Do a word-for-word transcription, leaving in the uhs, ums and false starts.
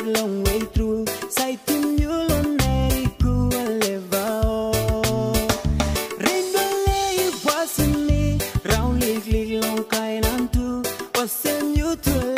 long way through. Saitim yulon neriku aleva. Ringole was in me, round leg long kind and two. Was send you to